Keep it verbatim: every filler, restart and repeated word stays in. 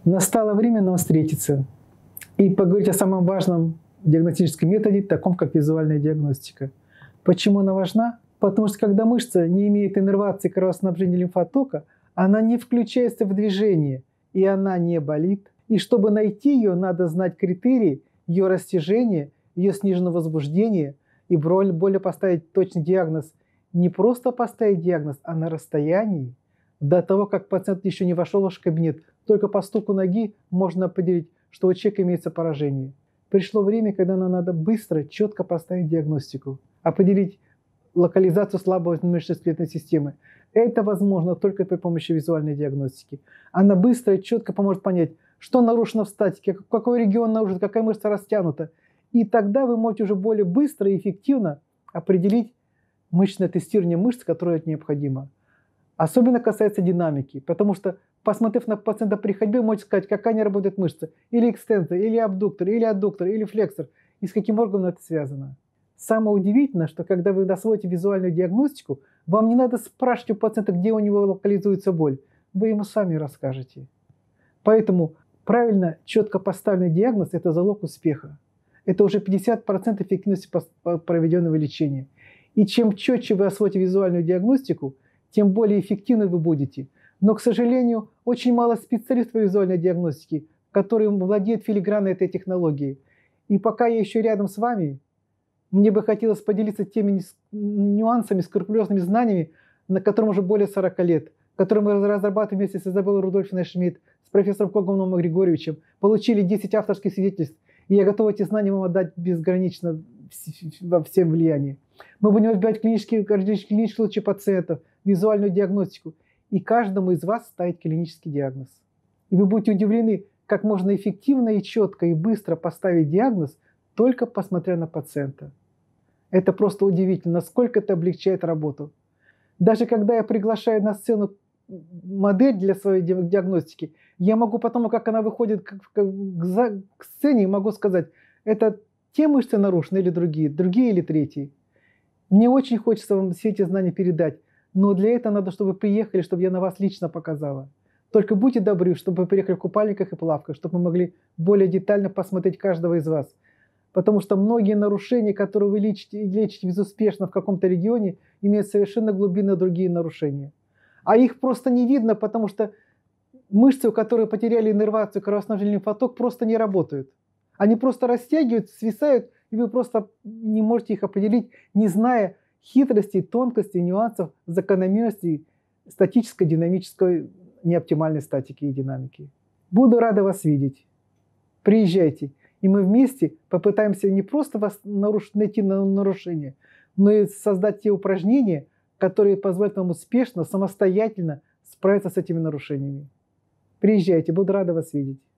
Настало время нам встретиться и поговорить о самом важном диагностическом методе, таком как визуальная диагностика. Почему она важна? Потому что когда мышца не имеет иннервации кровоснабжения лимфотока, она не включается в движение, и она не болит. И чтобы найти ее, надо знать критерии ее растяжения, ее сниженного возбуждения, и более поставить точный диагноз. Не просто поставить диагноз, а на расстоянии. До того, как пациент еще не вошел в ваш кабинет, только по стуку ноги можно определить, что у человека имеется поражение. Пришло время, когда нам надо быстро, четко поставить диагностику, определить локализацию слабой мышечно-скелетной системы. Это возможно только при помощи визуальной диагностики. Она быстро и четко поможет понять, что нарушено в статике, какой регион нарушен, какая мышца растянута. И тогда вы можете уже более быстро и эффективно определить мышечное тестирование мышц, которое необходимо. Особенно касается динамики, потому что, посмотрев на пациента при ходьбе, вы можете сказать, какая не работает мышца, или экстенсор, или абдуктор, или аддуктор, или флексор, и с каким органом это связано. Самое удивительное, что когда вы освоите визуальную диагностику, вам не надо спрашивать у пациента, где у него локализуется боль. Вы ему сами расскажете. Поэтому правильно, четко поставленный диагноз – это залог успеха. Это уже пятьдесят процентов эффективности проведенного лечения. И чем четче вы освоите визуальную диагностику, тем более эффективны вы будете. Но, к сожалению, очень мало специалистов по визуальной диагностике, которые владеют филигранной этой технологией. И пока я еще рядом с вами, мне бы хотелось поделиться теми нюансами, скрупулезными знаниями, на котором уже более сорока лет, которые мы разрабатываем вместе с Изабеллой Рудольфовной Шмидт, с профессором Когановым Григорьевичем, получили десять авторских свидетельств, и я готов эти знания вам отдать безгранично во всем влиянии. Мы будем разбирать клинические, клинические случаи пациентов, визуальную диагностику, и каждому из вас ставить клинический диагноз. И вы будете удивлены, как можно эффективно и четко и быстро поставить диагноз, только посмотря на пациента. Это просто удивительно, насколько это облегчает работу. Даже когда я приглашаю на сцену модель для своей диагностики, я могу потом, как она выходит к, к, к сцене, могу сказать, это те мышцы нарушены или другие, другие или третьи. Мне очень хочется вам все эти знания передать, но для этого надо, чтобы вы приехали, чтобы я на вас лично показала. Только будьте добры, чтобы вы приехали в купальниках и плавках, чтобы мы могли более детально посмотреть каждого из вас. Потому что многие нарушения, которые вы лечите, лечите безуспешно в каком-то регионе, имеют совершенно глубинные другие нарушения. А их просто не видно, потому что мышцы, которые потеряли иннервацию, кровоснабжение, лимфоток, просто не работают. Они просто растягиваются, свисают, и вы просто не можете их определить, не зная хитростей, тонкостей, нюансов, закономерностей статической, динамической, неоптимальной статики и динамики. Буду рада вас видеть. Приезжайте. И мы вместе попытаемся не просто вас наруш... найти нарушение, но и создать те упражнения, которые позволят вам успешно, самостоятельно справиться с этими нарушениями. Приезжайте, буду рада вас видеть.